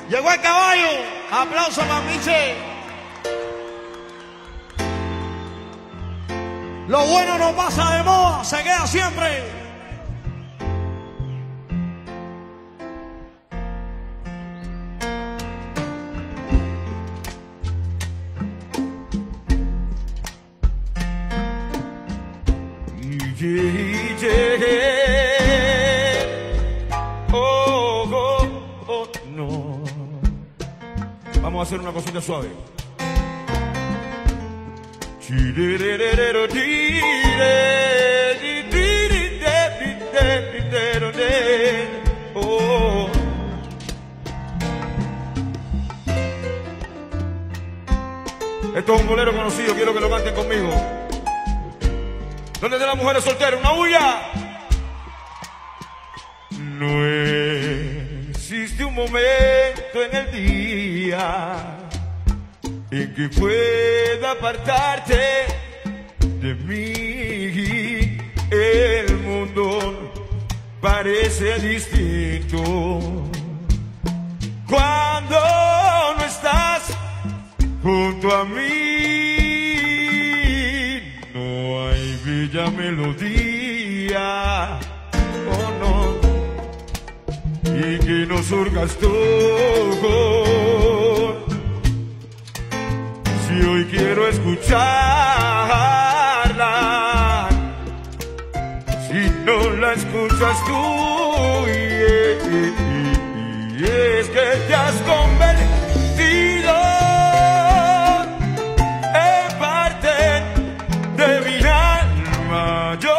Llegó el caballo. Aplauso para Miche. Lo bueno no pasa de moda, se queda siempre. No. Vamos a hacer una cosita suave. Oh. Esto es un bolero conocido, quiero que lo canten conmigo. ¿Dónde están las mujeres solteras? ¡Una bulla! No existe un momento en el día en que pueda apartarte de mí. El mundo parece distinto cuando no estás junto a mí. No hay bella melodía, oh no, y que no surgas tú. Si hoy quiero escucharla, si no la escuchas tú, y es que te has convertido en parte de mi alma. Yo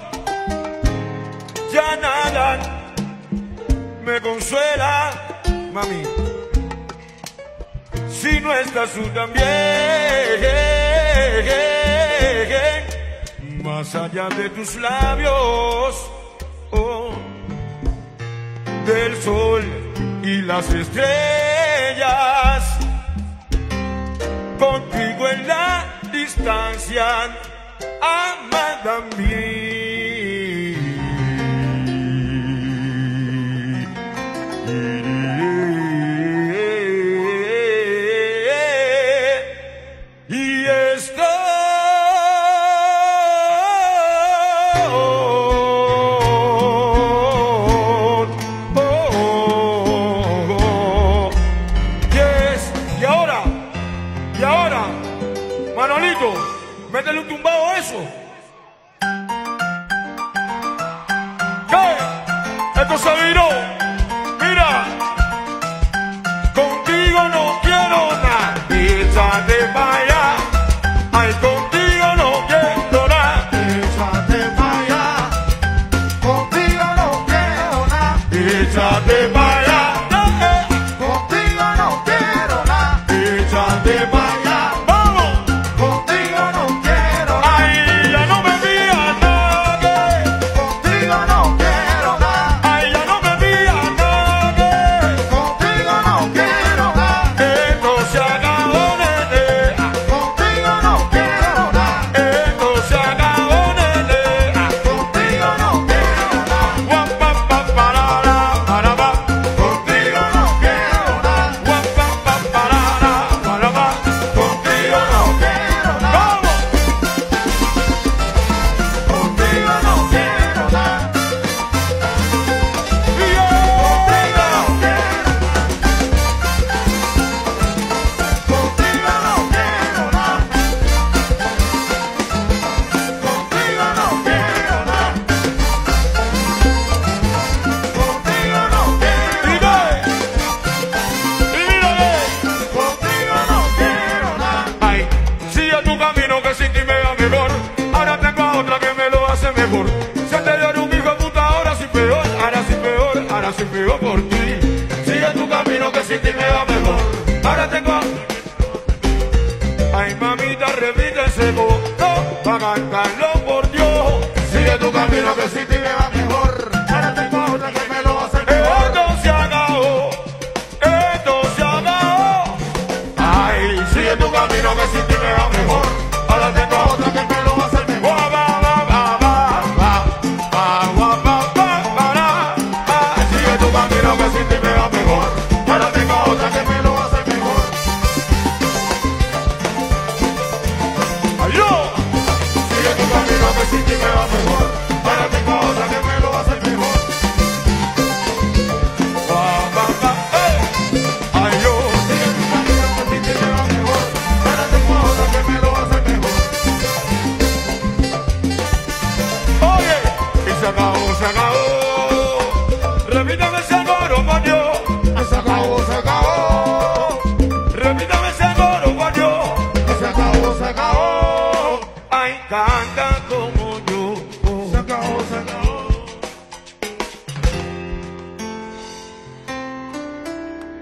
ya nada me consuela, mami, si no estás tú también. Más allá de tus labios, oh, del sol y las estrellas, contigo en la distancia, amada mía. Métele un tumbado a eso. ¿Qué? Esto se viró. Mira. Contigo no quiero nada. Échate para allá. Ay, contigo no quiero nada. Échate para allá. Contigo no quiero nada. Échate para allá. Contigo no quiero nada. Échate para allá. Por ti, sigue tu camino que sin ti me va mejor. Ahora tengo, ay mamita, repite ese voto para cantarlo por Dios. Sigue tu camino que sin ti me va mejor. Ahora tengo otra que me lo hace mejor. Esto se acabó, esto se acabó. Ay, sigue tu camino que sin ti me va mejor. Ahora tengo otra que me lo hace mejor. Sigue tu camino.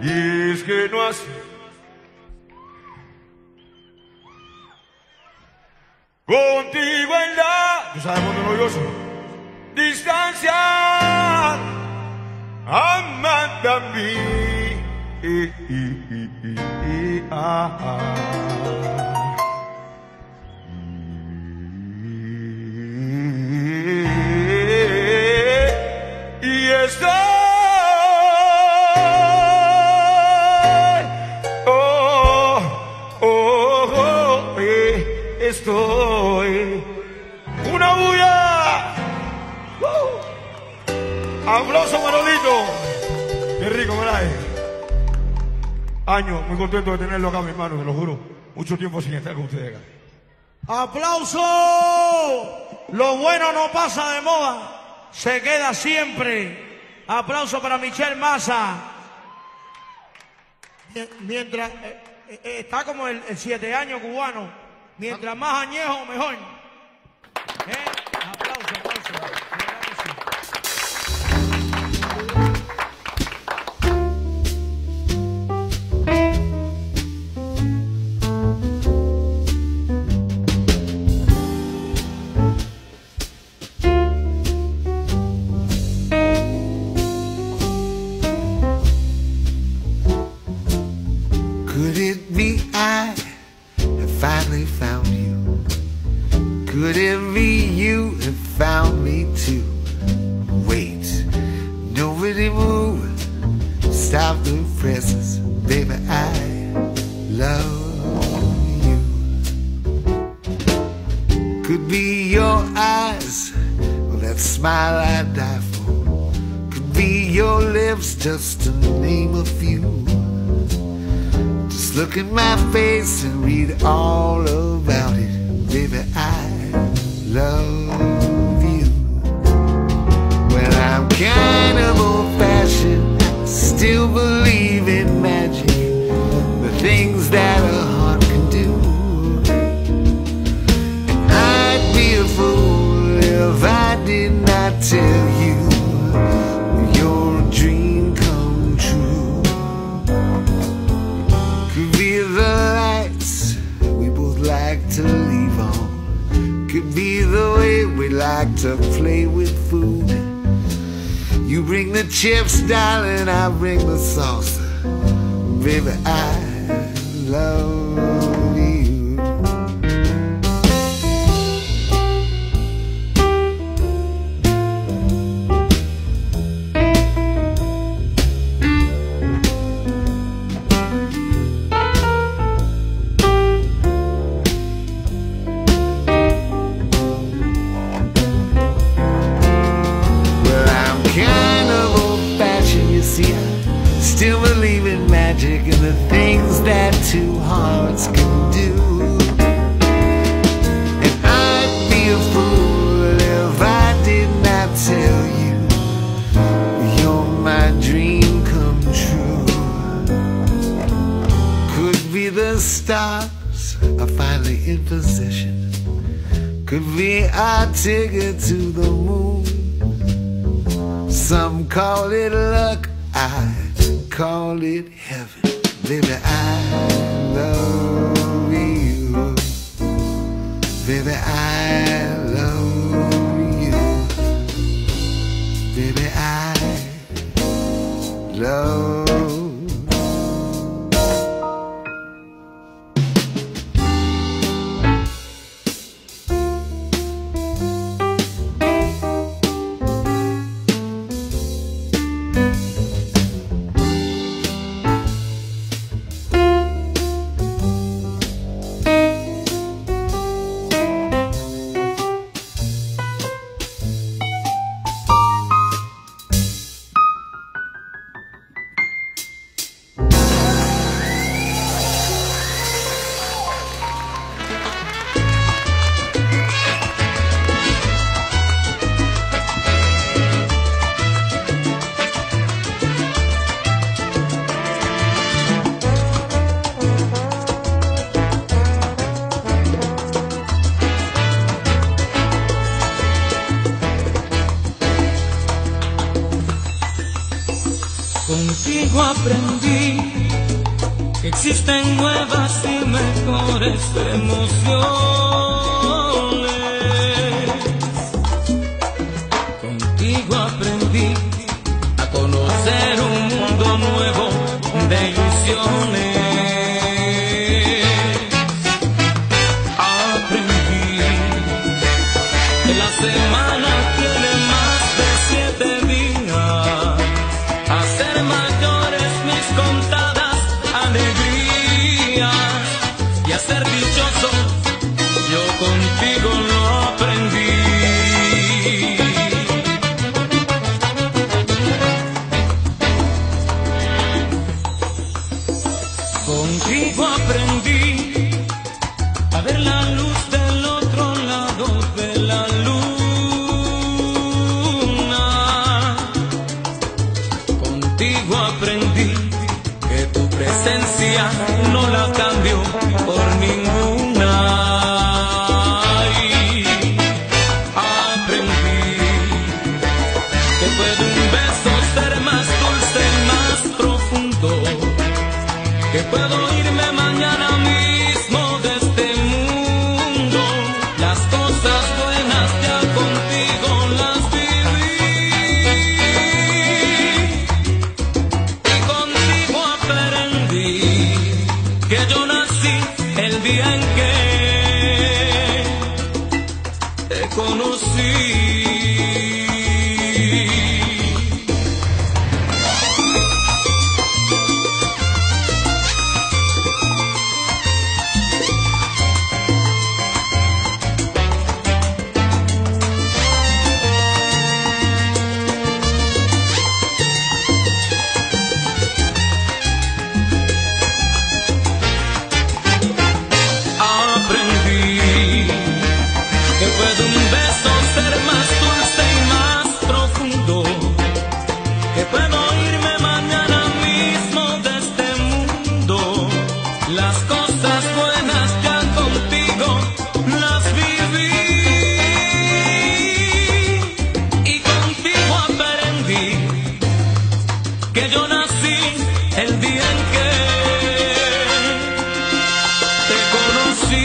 Y es que no has... Contigo en la... ¿Tú sabes cuándo no yo soy? Distancia. Amanda a mí. Y estoy, estoy, una bulla. Aplauso, Manolito. Qué rico, ¿verdad? Años, muy contento de tenerlo acá, mi hermano, te lo juro. Mucho tiempo sin estar con ustedes acá. ¡Aplauso! Lo bueno no pasa de moda, se queda siempre. Aplauso para Michelle Massa. Mientras está como el 7 años cubano, mientras más añejo, mejor. Aplauso, aplauso. ¿Verdad que sí? Could it be I have finally found you? Could it be you have found me too? Wait, nobody move, stop the presses, baby, I love you. Could be your eyes, or that smile I die for. Could be your lips, just to name a few. Just look at my face and read all about it, baby, I love you. Well, I'm kind of old-fashioned, still believe in magic, the things that a heart can do. And I'd be a fool if I did not tell you you're a dream come true. Could be the lights we both like to leave on. Could be the way we like to play with food. You bring the chips, darling, I bring the salsa. Baby, I love you. Still believe in magic and the things that two hearts can do. And I'd be a fool if I did not tell you you're my dream come true. Could be the stars are finally in position. Could be our ticket to the moon. Some call it luck, I call it heaven. Baby, I love you. Baby, I love you. Baby, I love you. Contigo aprendí que existen nuevas y mejores emociones. Contigo aprendí a conocer un mundo nuevo de ilusiones. Aprendí que la semana tiene más de 7 días, a ser mayores mis contadas alegrías y a ser dichoso. Yo contigo lo aprendí. Contigo aprendí a ver la luz del otro lado de la luna. Contigo aprendí que tu presencia no la cambio por ninguna. Y aprendí que puede un beso ser más dulce y más profundo, que puedo irme mañana mismo de este mundo. Las cosas buenas ya contigo las viví, y contigo aprendí que yo nací el día en que te conocí. Que puede un beso ser más dulce y más profundo, que puedo irme mañana mismo de este mundo. Las cosas buenas ya contigo las viví, y contigo aprendí que yo nací el día en que te conocí.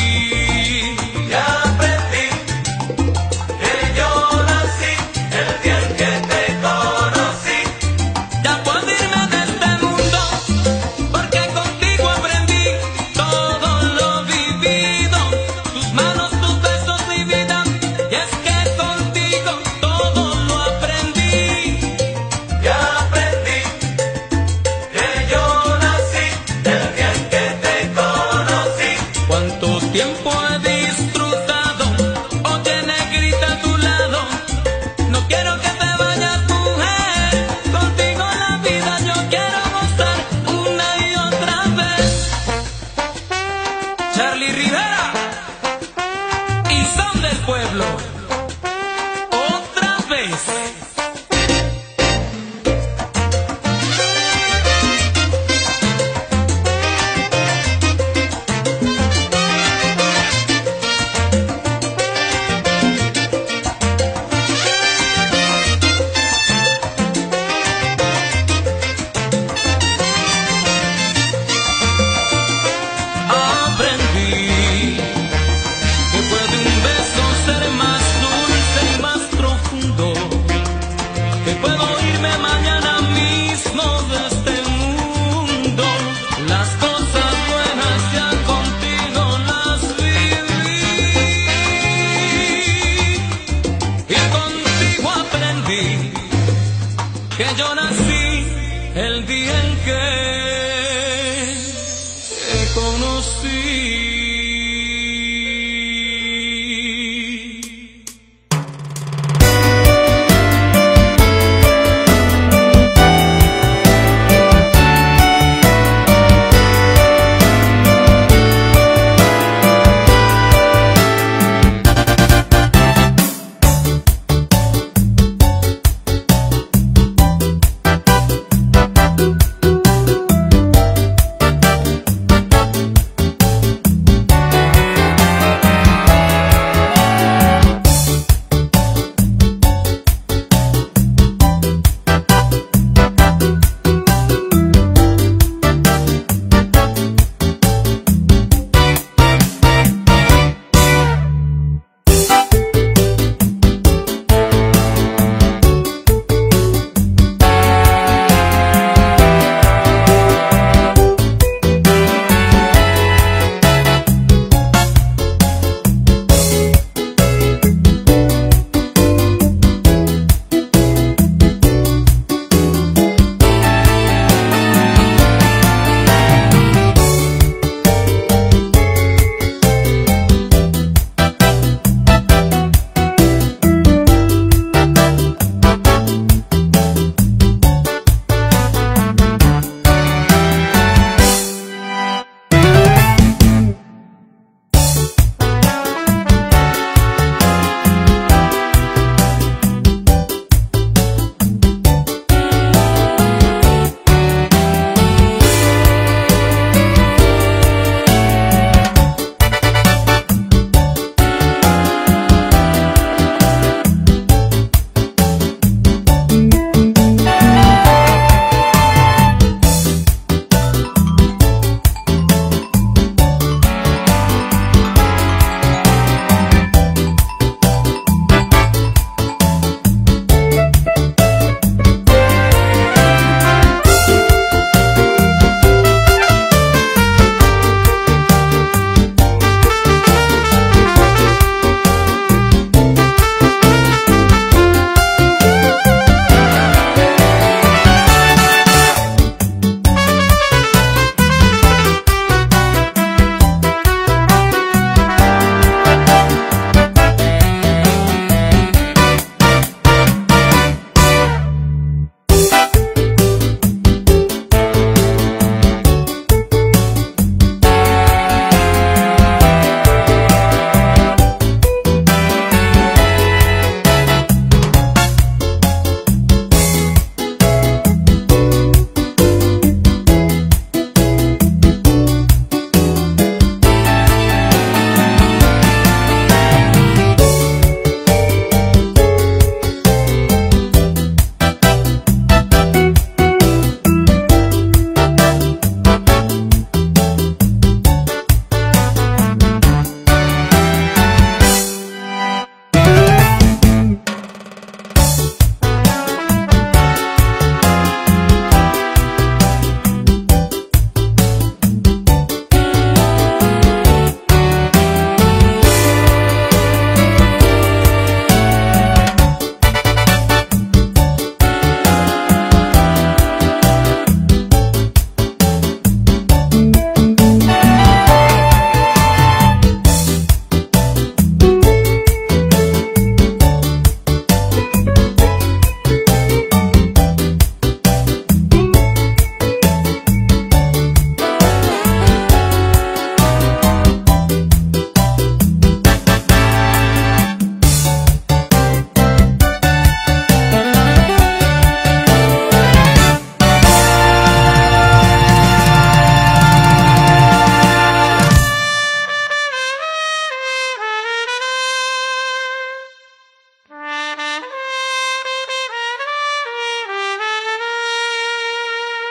Tiempo he disfrutado, oye negrita a tu lado. No quiero que te vayas, mujer, contigo la vida yo quiero gozar una y otra vez. Charlie Rivera y Son del Pueblo, otra vez. Que yo nací el día en que te conocí.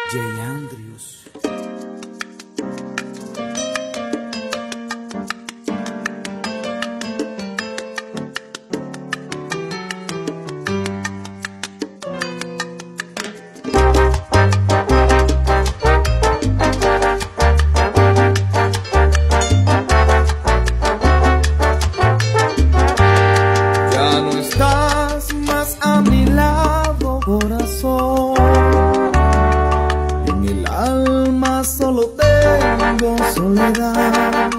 J. Andrews. Ya no estás más a mi lado, corazón. En el alma solo tengo soledad.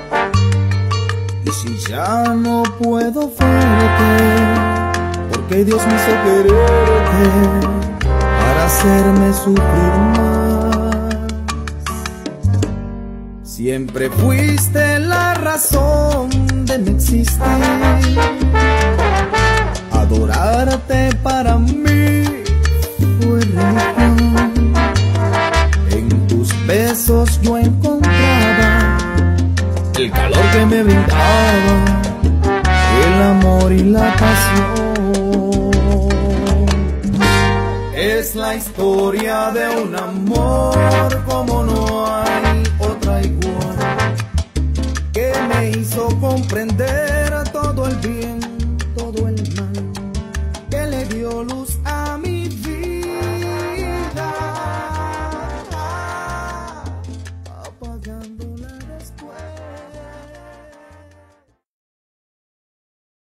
Y si ya no puedo verte, porque Dios me hizo quererte para hacerme sufrir más. Siempre fuiste la razón de mi existir. Adorarte para mí fue religión. En tus besos yo encontraba el calor que me brindaba, el amor y la pasión. Es la historia de un amor como no hay otra igual, que me hizo comprender todo el bien, todo el mal, que le dio luz